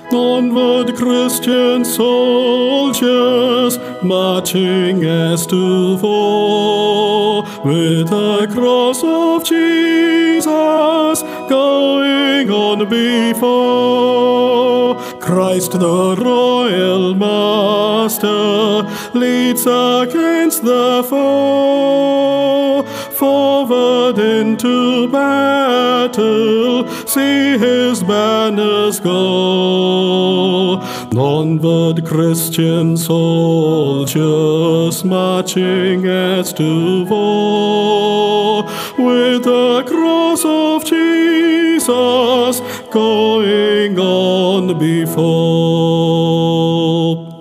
Onward, Christian soldiers, marching as before, with the cross of Jesus going on before. Christ the royal master leads against the foe. Forward into battle, see his banners go. Onward, Christian soldiers, marching as to war, with the cross of Jesus going on before.